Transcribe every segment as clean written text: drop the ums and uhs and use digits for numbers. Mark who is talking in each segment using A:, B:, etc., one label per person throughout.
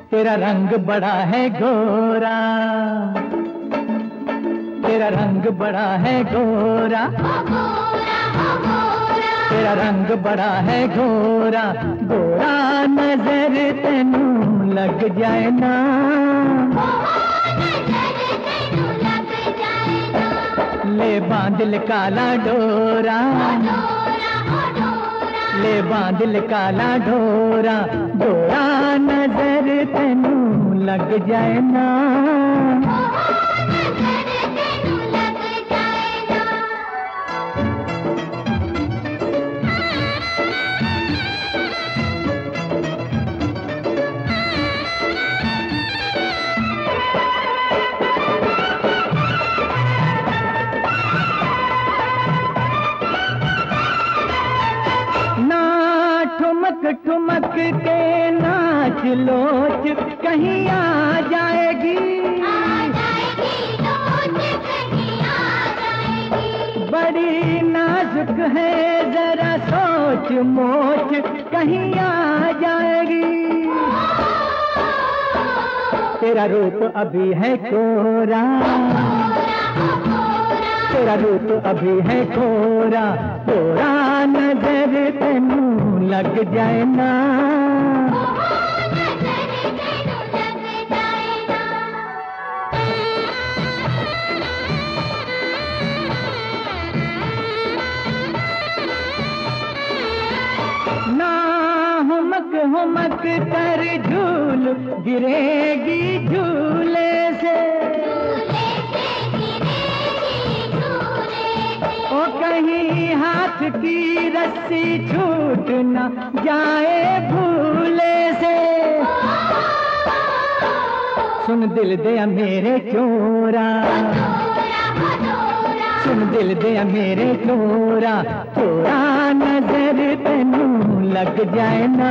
A: तेरा रंग बड़ा है गोरा, तेरा रंग बड़ा है गोरा, तेरा रंग बड़ा है गोरा, गोरा नजर तेनू लग जाए ना, ले बांधल काला डोरा, ले बांधल काला डोरा, गोरा नजर तेनू लग जाए ना, ठुमक के नाच लोच कहीं आ जाएगी, बड़ी नाजुक है जरा सोच मोच कहीं आ जाएगी, तेरा रूप अभी है कोरा, तेरा रूप अभी है कोरा, कोरा नजर तेनू लग जाए ना, ना हुमक हुमक कर झूल गिरेगी झूले से, ओ कहीं हाथ की रस्सी छूट न जाए भूले से, सुन दिल दे मेरे चोरा, सुन दिल दे मेरे चोरा, चोरा नजर तेनू लग जाए ना,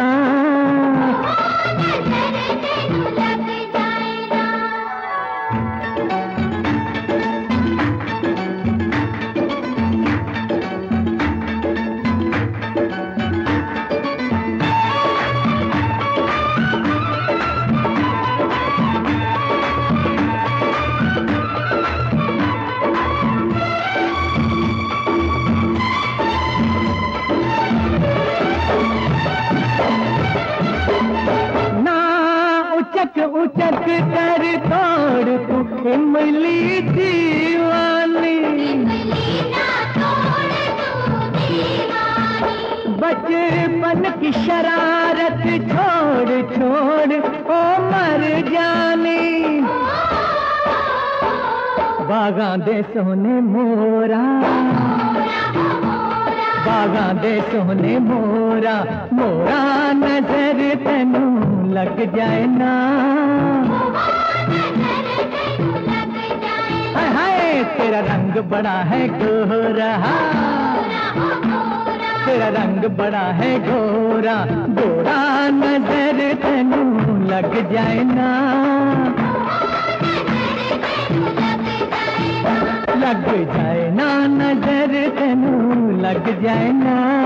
A: उचक कर तोड़ तू इमली दीवानी, बचपन की शरारत छोड़ छोड़ ओ मर जानी, बागां दे सोने मोरा, बागां दे सोने मोरा, मोरा नजर तेनू लग जाए ना, हाय हाय तेरा रंग बड़ा है गोरा, तेरा रंग बड़ा है गोरा, गोरा नजर तेनू लग जाए ना, लग जाए ना नजर तेनू लग जाए ना।